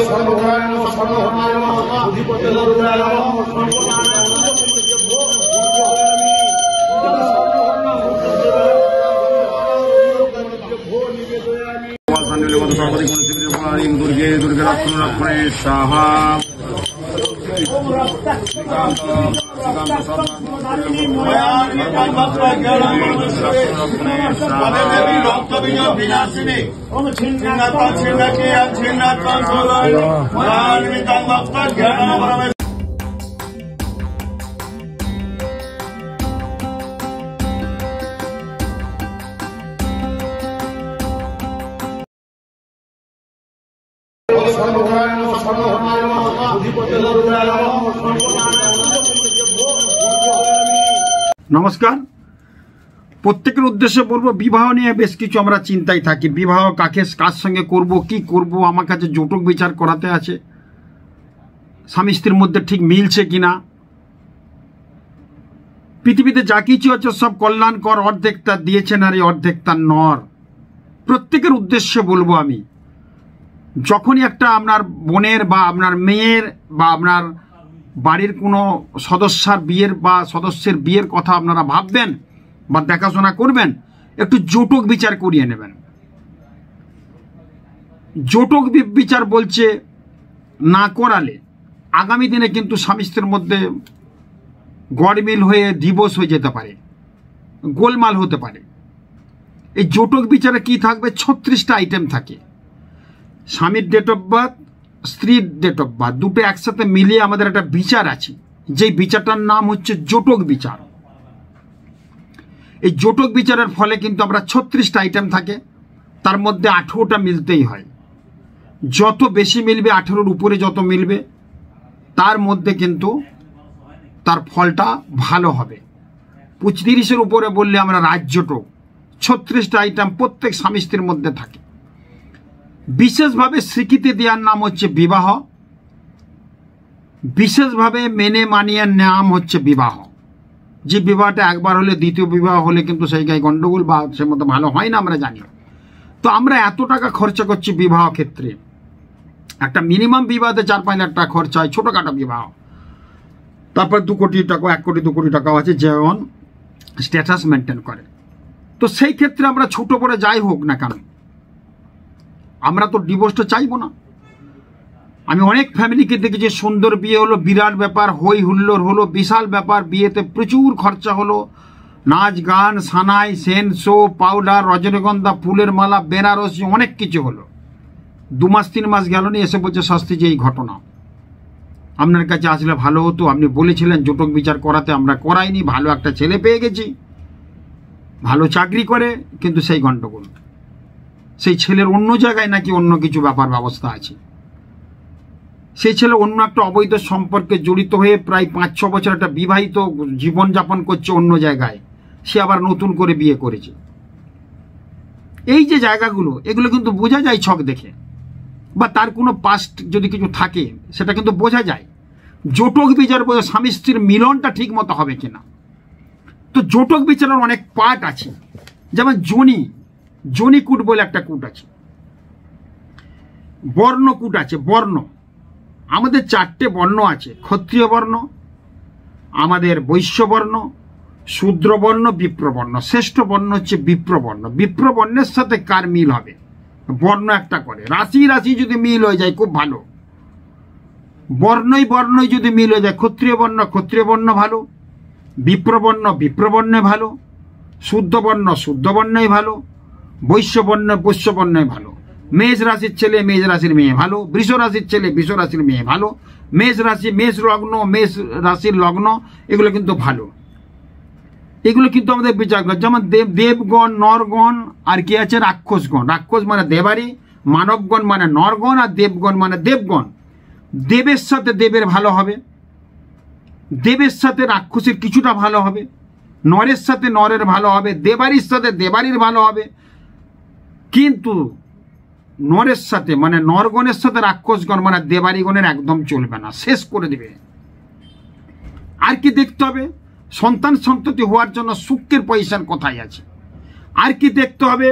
দুর্গে দুর্গে রক্ষণে সাহা নমস্কার। প্রত্যেকের উদ্দেশ্যে বলবো, বিবাহ নিয়ে বেশ কিছু আমরা চিন্তায় থাকি। বিবাহ কাকে কার সঙ্গে করব, কি করব, আমার কাছে জটক বিচার করাতে আছে, স্বামী স্ত্রীর মধ্যে ঠিক মিলছে কিনা। পৃথিবীতে যা কিছু আছে সব কল্যাণকর, অর্ধেক তার দিয়েছে নারী, অর্ধেক তার নর। প্রত্যেকের উদ্দেশ্যে বলবো, আমি যখনই একটা আপনার বোনের বা আপনার মেয়ের বা আপনার বাড়ির কোনো সদস্যের বিয়ের কথা আপনারা ভাববেন বা দেখাশোনা করবেন, একটু জটক বিচার করিয়ে নেবেন। জটক বিচার বলছে না করালে আগামী দিনে কিন্তু স্বামী স্ত্রীর মধ্যে গড়মিল হয়ে ডিভোর্স হয়ে যেতে পারে, গোলমাল হতে পারে। এই জটক বিচারে কি থাকবে? 36টা আইটেম থাকে। স্বামীর ডেট অফ বার্থ, স্ত্রীর ডেট অফ বার্থ, দুটো একসাথে মিলিয়ে আমাদের একটা বিচার আছে, যেই বিচারটার নাম হচ্ছে জটক বিচার। এই জটক বিচারের ফলে কিন্তু আমরা 36টা আইটেম থাকে, তার মধ্যে 18টা মিলতেই হয়। যত বেশি মিলবে, 18-র উপরে যত মিলবে, তার মধ্যে কিন্তু তার ফলটা ভালো হবে। 35-এর উপরে বললে আমরা রাজজটক। 36টা আইটেম প্রত্যেক স্বামী স্ত্রীর মধ্যে থাকে। বিশেষভাবে স্বীকৃতি দেওয়ার নাম হচ্ছে বিবাহ, বিশেষভাবে মেনে মানিয়ে নাম হচ্ছে বিবাহ। যে বিবাহটা একবার হলে, দ্বিতীয় বিবাহ হলে কিন্তু সেই গায়ে গন্ডগোল বা সে মতো ভালো হয় না, আমরা জানি। তো আমরা এত টাকা খরচা করছি বিবাহ ক্ষেত্রে। একটা মিনিমাম বিবাহতে 4-5 লাখ টাকা খরচা হয়, ছোটোখাটো বিবাহ। তারপর 2 কোটি টাকা, 1 কোটি 2 কোটি টাকাও আছে, যেমন স্ট্যাটাস মেনটেন করে। তো সেই ক্ষেত্রে আমরা ছোট বড় যাই হোক না কেন, আমরা তো ডিভোর্সটা চাইবো না। আমি অনেক ফ্যামিলিকে দেখেছি, সুন্দর বিয়ে হলো, বিরাট ব্যাপার, হই হুল্লোড় হলো, বিশাল ব্যাপার, বিয়েতে প্রচুর খরচা হলো, নাচ গান, সানাই, সেন শো, পাউডার, রজনীগন্ধা, ফুলের মালা, বেনারসি, অনেক কিছু হলো। 2 মাস 3 মাস গেল নি, এসে বলছে শাস্তি যে এই ঘটনা, আপনার কাছে আসলে ভালো হতো, আপনি বলেছিলেন জটক বিচার করাতে, আমরা করাইনি, ভালো একটা ছেলে পেয়ে গেছি, ভালো চাকরি করে, কিন্তু সেই গন্ডগোল, সেই ছেলের অন্য জায়গায় নাকি অন্য কিছু ব্যাপার ব্যবস্থা আছে। সেই ছেলে অন্য একটা অবৈধ সম্পর্কে জড়িত হয়ে প্রায় 5-6 বছর একটা বিবাহিত জীবনযাপন করছে অন্য জায়গায়, সে আবার নতুন করে বিয়ে করেছে। এই যে জায়গাগুলো, এগুলো কিন্তু বোঝা যায় ছক দেখে, বা তার কোনো পাস্ট যদি কিছু থাকে সেটা কিন্তু বোঝা যায়। জটক বিচার বোঝা স্বামী স্ত্রীর মিলনটা ঠিক মতো হবে কিনা। তো জটক বিচারের অনেক পার্ট আছে, যেমন জনিকুট বলে একটা কূট আছে, বর্ণকূট আছে। বর্ণ আমাদের 4টে বর্ণ আছে। ক্ষত্রিয় বর্ণ, আমাদের বৈশ্য বর্ণ, শূদ্র বর্ণ, বিপ্রবর্ণ। শ্রেষ্ঠ বর্ণ হচ্ছে বিপ্রবর্ণ। বিপ্রবর্ণের সাথে কার মিল হবে? বর্ণ একটা করে। রাশি রাশি যদি মিল হয়ে যায় খুব ভালো। বর্ণই যদি মিল হয়ে যায়, ক্ষত্রিয় বর্ণ ভালো, বিপ্রবর্ণ বিপ্রবর্ণে ভালো, শুদ্ধ বর্ণই ভালো, বৈশ্য বর্ণই ভালো। মেষ রাশির ছেলে মেষ রাশির মেয়ে ভালো, বৃষ রাশির ছেলে বৃষ রাশির মেয়ে ভালো, মেষ রাশির লগ্ন এগুলো কিন্তু ভালো। এগুলো কিন্তু আমাদের বিচার করে। যেমন দেবগণ, নরগণ, আর কি আছে রাক্ষসগণ। রাক্ষস মানে দেবারি, মানবগণ মানে নরগণ, আর দেবগণ মানে দেবগণ। দেবের সাথে দেবের ভালো হবে, দেবের সাথে রাক্ষসের কিছুটা ভালো হবে, নরের সাথে নরের ভালো হবে, দেবারির সাথে দেবারির ভালো হবে। কিন্তু নরের সাথে মানে নরগণের সাথে রাক্ষসগণ মানে দেবারিগণের একদম চলবে না, শেষ করে দেবে। আর কি দেখতে হবে? সন্তান সন্ততি হওয়ার জন্য শুক্রের পজিশন কোথায় আছে। আর কি দেখতে হবে?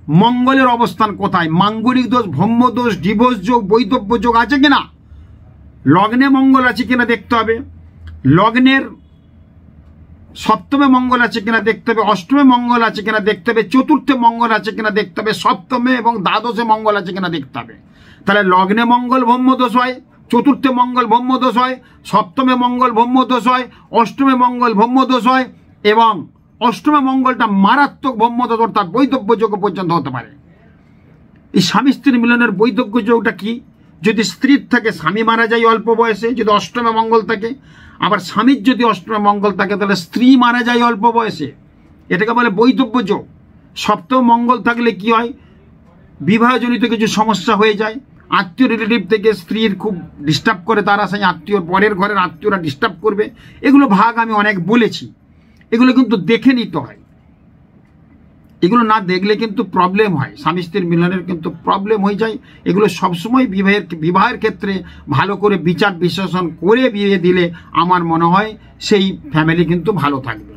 মঙ্গলের অবস্থান কোথায়, মাঙ্গলিক দোষ, ভ্রম্য দোষ, ডিভোর্স যোগ, বৈধব্য যোগ আছে কিনা, লগ্নে মঙ্গল আছে কিনা দেখতে হবে, লগ্নের সপ্তমে মঙ্গল আছে কিনা দেখতে হবে, অষ্টমে মঙ্গল আছে কিনা দেখতে হবে, চতুর্থে মঙ্গল আছে কিনা দেখতে হবে, সপ্তমে এবং দ্বাদশে মঙ্গল আছে কিনা দেখতে হবে। তাহলে লগ্নে মঙ্গল ভ্রম্য দোষ হয়, চতুর্থে মঙ্গল ভ্রম্য দোষ হয়, সপ্তমে মঙ্গল ভ্রম্য দোষ হয়, অষ্টমে মঙ্গল ভ্রম্য দোষ হয়, এবং অষ্টমে মঙ্গলটা মারাত্মক ভ্রম্য দোষ অর্থাৎ বৈধব্য যোগ পর্যন্ত হতে পারে। এই স্বামী স্ত্রীর মিলনের বৈধব্য যোগটা কি, যদি স্ত্রীর থাকে স্বামী মারা যায় অল্প বয়সে, যদি অষ্টমে মঙ্গল থাকে, আবার স্বামীর যদি অষ্টমে মঙ্গল থাকে তাহলে স্ত্রী মারা যায় অল্প বয়সে, এটাকে বলে বৈধব্য যোগ। সপ্তম মঙ্গল থাকলে কি হয়, বিবাহজনিত কিছু সমস্যা হয়ে যায়, আত্মীয় রিলেটিভ থেকে স্ত্রীর খুব ডিস্টার্ব করে, তারা সেই আত্মীয় পরের ঘরের আত্মীয়রা ডিস্টার্ব করবে, এগুলো ভাগ আমি অনেক বলেছি, এগুলো কিন্তু দেখে নিতে হয়, এগুলো না দেখলে কিন্তু প্রবলেম হয়, স্বামী স্ত্রীর মিলনের কিন্তু প্রবলেম হয়ে যায়। এগুলো সবসময় বিবাহের ক্ষেত্রে ভালো করে বিচার বিশ্লেষণ করে বিয়ে দিলে আমার মনে হয় সেই ফ্যামিলি কিন্তু ভালো থাকবে।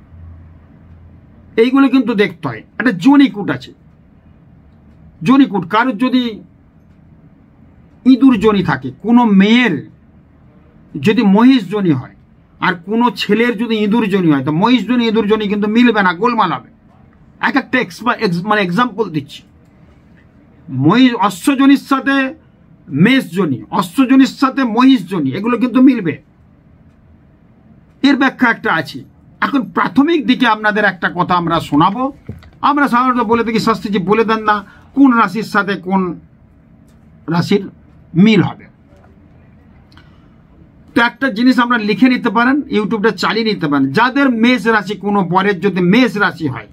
এইগুলো কিন্তু দেখতে হয়। একটা জনিকুট আছে, জনিকুট কারোর যদি ইঁদুর জনি থাকে, কোনো মেয়ের যদি মহিষ জনি হয় আর কোনো ছেলের যদি ইঁদুর জনি হয়, তো মহিষ জনি ইঁদুর জনি কিন্তু মিলবে না, গোলমাল হবে। এক একটা মানে এক্সাম্পল দিচ্ছি, মহিষ অশ্বজনির সাথে মেষ জনি, অশ্বজনির সাথে মহিষ জনি, এগুলো কিন্তু মিলবে, এর ব্যাখ্যা একটা আছে। এখন প্রাথমিক দিকে আপনাদের একটা কথা আমরা শোনাবো। আমরা সাধারণত বলে থাকি, শাস্ত্রীজি বলে দেন না কোন রাশির সাথে কোন রাশির মিল হবে। তো একটা জিনিস আমরা লিখে নিতে পারেন, ইউটিউবটা চালিয়ে নিতে পারেন, যাদের মেষ রাশি, কোনো বরের যদি মেষ রাশি হয়,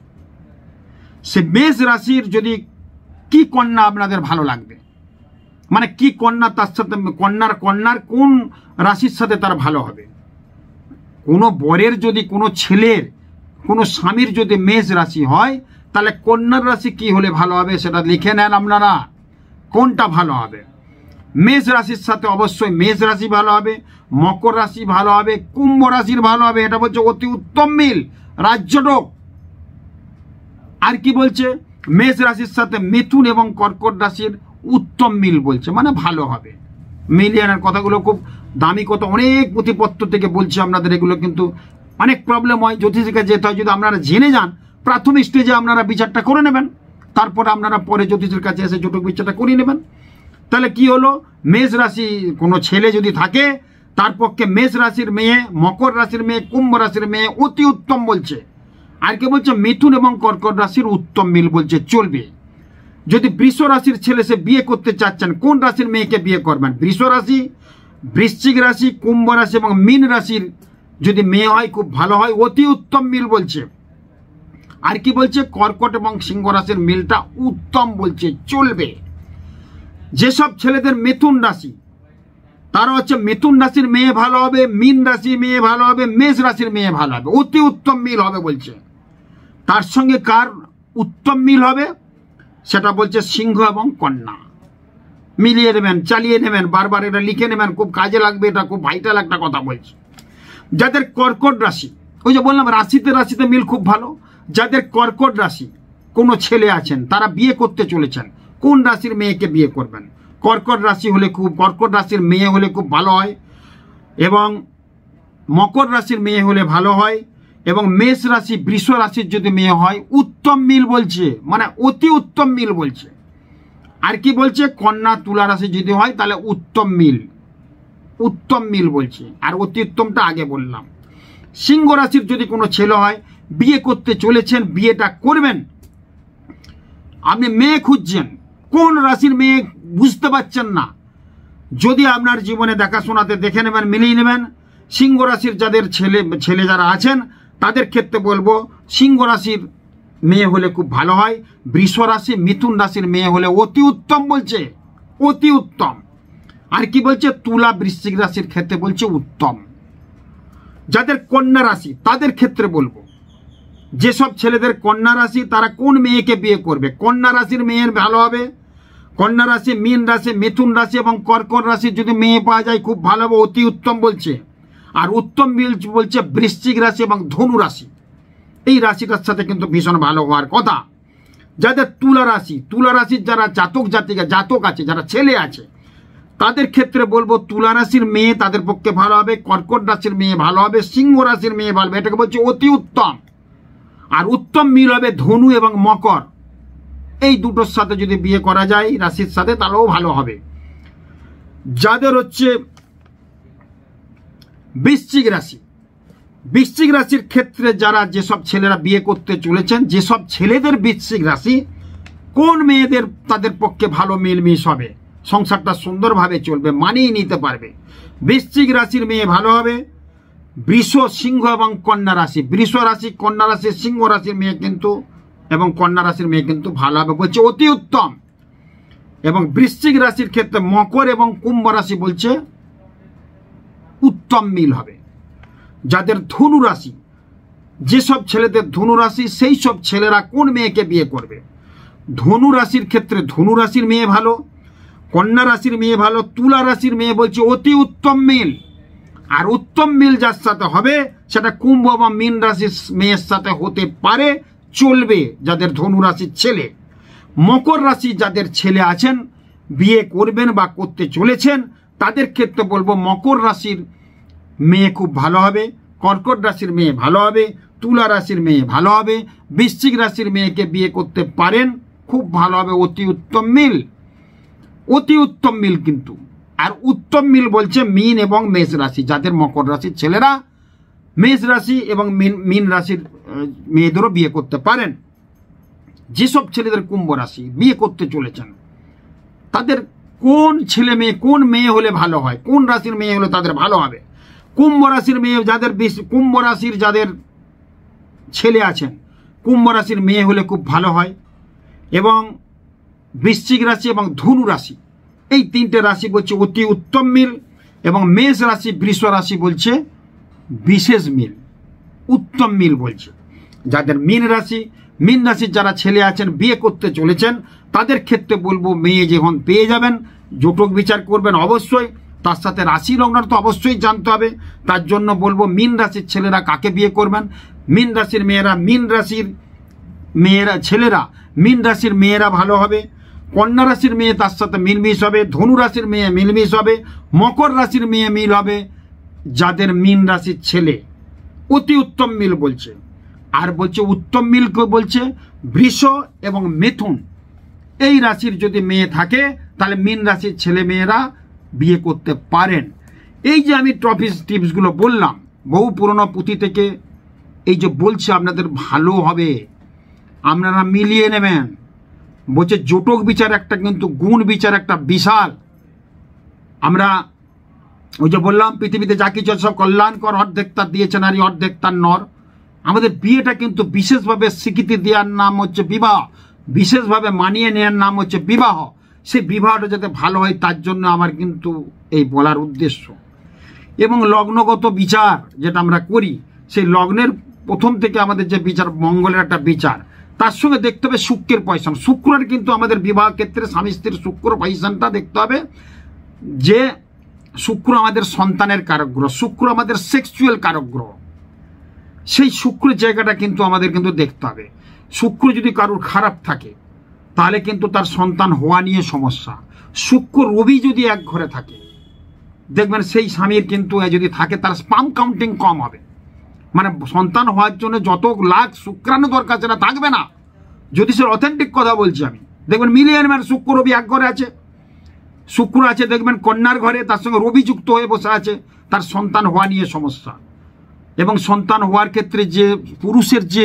সে মেষ রাশির যদি কি কন্যা আপনাদের ভালো লাগবে, মানে কি কন্যা তার সাথে, কন্যার কোন রাশির সাথে তার ভালো হবে। কোনো বরের যদি, কোনো ছেলের, কোনো স্বামীর যদি মেষ রাশি হয়, তাহলে কন্যার রাশি কি হলে ভালো হবে সেটা লিখে নেন আপনারা, কোনটা ভালো হবে। মেষ রাশির সাথে অবশ্যই মেষ রাশি ভালো হবে, মকর রাশি ভালো হবে, কুম্ভ রাশির ভালো হবে, এটা বলছে অতি উত্তম মিল, রাজ্যটোক। আর কি বলছে, মেষ রাশির সাথে মিথুন এবং কর্কট রাশির উত্তম মিল বলছে, মানে ভালো হবে। মিলিয়ে আনার কথাগুলো খুব দামি কথা, অনেক পুঁথিপত্র থেকে বলছি আপনাদের, এগুলো কিন্তু অনেক প্রবলেম হয়, জ্যোতিষীর কাছে যেতে হয়। যদি আপনারা জেনে যান, প্রাথমিক স্টেজে আপনারা বিচারটা করে নেবেন, তারপরে আপনারা পরে জ্যোতিষীর কাছে এসে জটক বিচারটা করিয়ে নেবেন। তাহলে কি হলো, মেষ রাশি কোনো ছেলে যদি থাকে, তার পক্ষে মেষ রাশির মেয়ে, মকর রাশির মেয়ে, কুম্ভ রাশির মেয়ে অতি উত্তম বলছে। আর কে বলছে, মিথুন এবং কর্কট রাশির উত্তম মিল বলছে, চলবে। যদি বৃষ রাশির ছেলে সে বিয়ে করতে চাচ্ছেন, কোন রাশির মেয়েকে বিয়ে করবেন, বৃষ রাশি, বৃশ্চিক রাশি, কুম্ভ রাশি এবং মীন রাশির যদি মেয়ে হয় খুব ভালো হয়, অতি উত্তম মিল বলছে। আর কি বলছে, কর্কট এবং সিংহ রাশির মিলটা উত্তম বলছে, চলবে। যেসব ছেলেদের মিথুন রাশি, তারা হচ্ছে মিথুন রাশির মেয়ে ভালো হবে, মীন রাশির মেয়ে ভালো হবে, মেষ রাশির মেয়ে ভালো হবে, অতি উত্তম মিল হবে বলছে। তার সঙ্গে কার উত্তম মিল হবে সেটা বলছে সিংহ এবং কন্যা। মিলিয়ে নেবেন, চালিয়ে নেবেন, বারবার এটা লিখে নেবেন, খুব কাজে লাগবে, এটা খুব ভাইটাল একটা কথা বলছে। যাদের কর্কট রাশি, ওই যে বললাম রাশিতে রাশিতে মিল খুব ভালো, যাদের কর্কট রাশি কোনো ছেলে আছেন, তারা বিয়ে করতে চলেছেন, কোন রাশির মেয়েকে বিয়ে করবেন, কর্কট রাশি হলে খুব, কর্কট রাশির মেয়ে হলে খুব ভালো হয়, এবং মকর রাশির মেয়ে হলে ভালো হয়, এবং মেষ রাশি, বৃষ রাশির যদি মেয়ে হয় উত্তম মিল বলছে, মানে অতি উত্তম মিল বলছে। আর কি বলছে, কন্যা তুলা রাশি যদি হয় তাহলে উত্তম মিল, উত্তম মিল বলছে। আর অতি উত্তমটা আগে বললাম। সিংহ রাশির যদি কোনো ছেলে হয়, বিয়ে করতে চলেছেন, বিয়েটা করবেন, আপনি মেয়ে খুঁজছেন, কোন রাশির মেয়ে বুঝতে পারছেন না, যদি আপনার জীবনে দেখাশোনাতে দেখে নেবেন, মিলিয়ে নেবেন। সিংহ রাশির যাদের ছেলে যারা আছেন, তাদের ক্ষেত্রে বলবো সিংহ রাশির মেয়ে হলে খুব ভালো হয়, বৃষ রাশি, মিথুন রাশির মেয়ে হলে অতি উত্তম বলছে, অতি উত্তম। আর কি বলছে, তুলা বৃশ্চিক রাশির ক্ষেত্রে বলছে উত্তম। যাদের কন্যা রাশি, তাদের ক্ষেত্রে বলবো, যেসব ছেলেদের কন্যা রাশি, তারা কোন মেয়েকে বিয়ে করবে, কন্যা রাশির মেয়ের ভালো হবে। কন্যা রাশি, মীন রাশি, মিথুন রাশি এবং কর্কট রাশির যদি মেয়ে পাওয়া যায় খুব ভালো হবে, অতি উত্তম বলছে। আর উত্তম মিল বলছে বৃশ্চিক রাশি এবং ধনু রাশি, এই রাশিটার সাথে কিন্তু ভীষণ ভালো হওয়ার কথা। যাদের তুলা রাশির যারা জাতক আছে, যারা ছেলে আছে, তাদের ক্ষেত্রে বলবো তুলা রাশির মেয়ে তাদের পক্ষে ভালো হবে, কর্কট রাশির মেয়ে ভালো হবে, সিংহ রাশির মেয়ে ভালো হবে, এটাকে বলছে অতি উত্তম। আর উত্তম মিল হবে ধনু এবং মকর, এই দুটোর সাথে যদি বিয়ে করা যায় রাশির সাথে, তাহলেও ভালো হবে। যাদের হচ্ছে বৃশ্চিক রাশির ক্ষেত্রে যারা যেসব ছেলেরা বিয়ে করতে চলেছেন, যেসব ছেলেদের বৃশ্চিক রাশি, কোন মেয়েদের তাদের পক্ষে ভালো মিলমিশ হবে, সংসারটা সুন্দরভাবে চলবে, মানিয়ে নিতে পারবে। বৃশ্চিক রাশির মেয়ে ভালো হবে। বৃষ, সিংহ এবং কন্যা রাশি, বৃষ রাশি, কন্যা রাশি, সিংহ রাশির মেয়ে কিন্তু এবং কন্যা রাশির মেয়ে কিন্তু ভালো হবে, বলছে অতি উত্তম। এবং বৃশ্চিক রাশির ক্ষেত্রে মকর এবং কুম্ভ রাশি বলছে উত্তম মিল হবে। যাদের ধনু রাশি, যেসব ছেলেদের ধনু রাশি, সেই সব ছেলেরা কোন মেয়েকে বিয়ে করবে? ধনু রাশির ক্ষেত্রে ধনু রাশির মেয়ে ভালো, কন্যা রাশির মেয়ে ভালো, তুলা রাশির মেয়ে বলছে অতি উত্তম মিল। আর উত্তম মিল যার সাথে হবে সেটা কুম্ভ বা মীন রাশির মেয়ের সাথে হতে পারে, চলবে যাদের ধনু রাশির ছেলে। মকর রাশি যাদের ছেলে আছেন, বিয়ে করবেন বা করতে চলেছেন, তাদের ক্ষেত্রে বলবো মকর রাশির মেয়ে খুব ভালো হবে, কর্কট রাশির মেয়ে ভালো হবে, তুলা রাশির মেয়ে ভালো হবে, বৃশ্চিক রাশির মেয়েকে বিয়ে করতে পারেন, খুব ভালো হবে, অতি উত্তম মিল, অতি উত্তম মিল। কিন্তু আর উত্তম মিল বলছে মীন এবং মেষ রাশি, যাদের মকর রাশির ছেলেরা মেষ রাশি এবং মীন রাশির মেয়েদেরও বিয়ে করতে পারেন। যেসব ছেলেদের কুম্ভ রাশি বিয়ে করতে চলেছেন, তাদের কোন ছেলে মেয়ে, কোন মেয়ে হলে ভালো হয়, কোন রাশির মেয়ে হলে তাদের ভালো হবে? কুম্ভ রাশির মেয়ে, কুম্ভ রাশির যাদের ছেলে আছেন, কুম্ভ রাশির মেয়ে হলে খুব ভালো হয়। এবং বৃশ্চিক রাশি এবং ধনু রাশি, এই তিনটে রাশি বলছে অতি উত্তম মিল। এবং মেষ রাশি, বৃষ রাশি বলছে বিশেষ মিল, উত্তম মিল বলছে। যাদের মীন রাশির যারা ছেলে আছেন, বিয়ে করতে চলেছেন, তাদের ক্ষেত্রে বলবো মেয়ে যখন পেয়ে যাবেন, জটক বিচার করবেন অবশ্যই, তার সাথে রাশি লগ্ন তো অবশ্যই জানতে হবে। তার জন্য বলবো মীন রাশির ছেলেরা কাকে বিয়ে করবেন? মীন রাশির ছেলেরা মীন রাশির মেয়েরা ভালো হবে, কন্যা রাশির মেয়ে তার সাথে মিলমিশ হবে, ধনু রাশির মেয়ে মিলমিশ হবে, মকর রাশির মেয়ে মিল হবে। যাদের মীন রাশির ছেলে অতি উত্তম মিল বলছে। আর বলছে উত্তম মিল বলছে বৃষ এবং মিথুন, এই রাশির যদি মেয়ে থাকে তাহলে মীন রাশির ছেলে মেয়েরা বিয়ে করতে পারেন। এই যে আমি টিপসগুলো বললাম, বহু পুরনো পুঁথি থেকে এই যে বলছে, আপনাদের ভালো হবে, আপনারা মিলিয়ে নেবেন। বলছে জটক বিচার একটা, কিন্তু গুণ বিচার একটা বিশাল। আমরা ওই যে বললাম পৃথিবীতে যা কিছু সব কল্যাণকর, অর্ধেক তার দিয়েছে নারী, অর্ধেক তার নর। আমাদের বিয়েটা কিন্তু বিশেষভাবে স্বীকৃতি দেওয়ার নাম হচ্ছে বিবাহ, বিশেষভাবে মানিয়ে নেওয়ার নাম হচ্ছে বিবাহ। সেই বিবাহটা যাতে ভালো হয় তার জন্য আমার কিন্তু এই বলার উদ্দেশ্য। এবং লগ্নগত বিচার যেটা আমরা করি, সেই লগ্নের প্রথম থেকে আমাদের যে বিচার, মঙ্গলের একটা বিচার, তার সঙ্গে দেখতে হবে শুক্রের পজিশন। শুক্রের কিন্তু আমাদের বিবাহ ক্ষেত্রে স্বামী স্ত্রীর শুক্র পজিশনটা দেখতে হবে, যে শুক্র আমাদের সন্তানের কারক গ্রহ, শুক্র আমাদের সেক্সুয়াল কারক গ্রহ। সেই শুক্রের জায়গাটা কিন্তু আমাদের কিন্তু দেখতে হবে। শুক্র যদি কারোর খারাপ থাকে তাহলে কিন্তু তার সন্তান হওয়া নিয়ে সমস্যা। শুক্র রবি যদি এক ঘরে থাকে, দেখবেন সেই স্বামীর কিন্তু যদি থাকে তার স্পাম কাউন্টিং কম হবে, মানে সন্তান হওয়ার জন্য যত লাখ শুক্রাণু দরকার সেটা থাকবে না। জ্যোতিষের অথেন্টিক কথা বলছি আমি। দেখবেন মিলিয়ন ম্যান শুক্র রবি এক ঘরে আছে, শুক্র আছে দেখবেন কন্যার ঘরে, তার সঙ্গে রবি যুক্ত হয়ে বসে আছে, তার সন্তান হওয়া নিয়ে সমস্যা। এবং সন্তান হওয়ার ক্ষেত্রে যে পুরুষের যে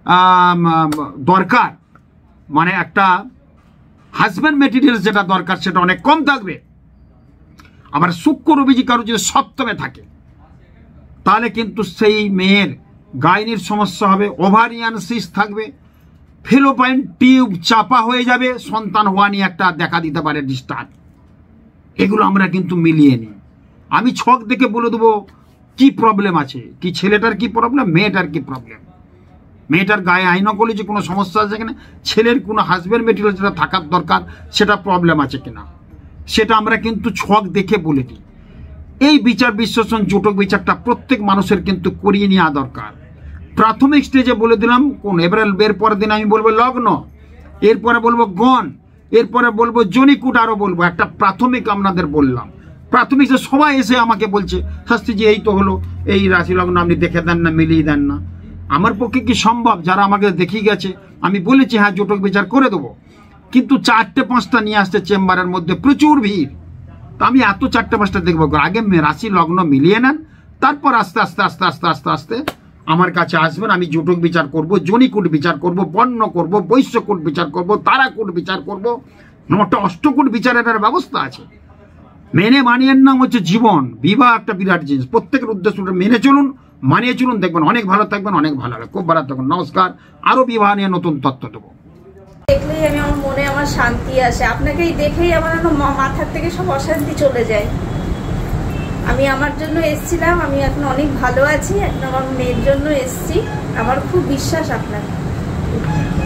দরকার, মানে একটা হাজব্যান্ড মেটেরিয়ালস যেটা দরকার, সেটা অনেক কম থাকবে। আবার শুক্র রবি কারো যদি সপ্তমে থাকে তাহলে কিন্তু সেই মেয়ের গাইনির সমস্যা হবে, ওভারিয়ান সিস্ট থাকবে, ফেলোপাইন টিউব চাপা হয়ে যাবে, সন্তান হওয়া নিয়ে একটা দেখা দিতে পারে ডিস্টার্ব। এগুলো আমরা কিন্তু মিলিয়ে নিই। আমি ছক দেখে বলে দেবো কি প্রবলেম আছে, কি ছেলেটার কি প্রবলেম, মেয়েটার কি প্রবলেম, মেয়েটার গায়ে আইনকলি কোনো সমস্যা আছে কিনা, ছেলের কোনো হাজব্যান্ড মেটেরিয়াল যেটা থাকার দরকার সেটা প্রবলেম আছে কিনা, সেটা আমরা কিন্তু ছক দেখে বলে দিই। এই বিচার বিশ্লেষণ, জটক বিচারটা প্রত্যেক মানুষের কিন্তু করিয়ে নেওয়া দরকার। প্রাথমিক স্টেজে বলে দিলাম কোন, এবারে এর পরের দিন আমি বলবো লগ্ন, এরপরে বলবো গণ, এরপরে বলবো জনিকুট, আরো বলবো। একটা প্রাথমিক আপনাদের বললাম, প্রাথমিক সবাই এসে আমাকে বলছে শাস্ত্রীজি এই তো হলো, এই রাশি লগ্ন আপনি দেখে দেন না, মিলিয়ে দেন না। আমার পক্ষে কি সম্ভব? যারা আমাকে দেখিয়ে গেছে আমি বলেছি হ্যাঁ জোটক বিচার করে দেবো, কিন্তু 4টে-5টা নিয়ে আসছে চেম্বারের মধ্যে, প্রচুর ভিড়। তো আমি এত 4টে-5টা দেখবো? আগে রাশি লগ্ন মিলিয়ে নেন, তারপর আস্তে আস্তে আস্তে আস্তে আস্তে আস্তে আমার কাছে আসবেন। আমি জোটক বিচার করব, জনিকুট বিচার করব, বর্ণ করব, বৈশ্যকুট বিচার করব, তারাকুট বিচার করব, 9টা অষ্টকুট বিচারের ব্যবস্থা আছে। মেনে মানিয়ের নাম হচ্ছে জীবন। বিবাহ একটা বিরাট জিনিস, প্রত্যেকের উদ্দেশ্যটা মেনে চলুন, মানিয়ে চলুন, দেখবেন অনেক ভালো থাকবেন, অনেক ভালো হবে। খুব ভালো থাকুন, নমস্কার। আরো বিবাহ নিয়ে নতুন তথ্য দেবো। দেখলেই আমি আমার মনে আমার শান্তি আসে, আপনাকেই দেখেই আমার মাথার থেকে সব অশান্তি চলে যায়। আমি আমার জন্য এসেছিলাম, আমি এখন অনেক ভালো আছি, এখন আমার মেয়ের জন্য এসেছি। আমার খুব বিশ্বাস আপনাকে।